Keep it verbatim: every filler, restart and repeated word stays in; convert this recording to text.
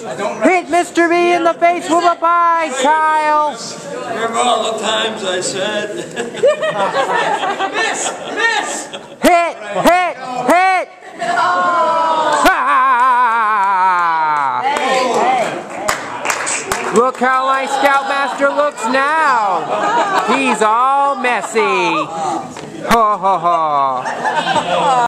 Hit Mister B in the face with a pie, Kyle. Remember all the times I said. Miss! Miss! Hit! Hit! Hit! Look how my Scoutmaster looks now. He's all messy. Ha ha ha.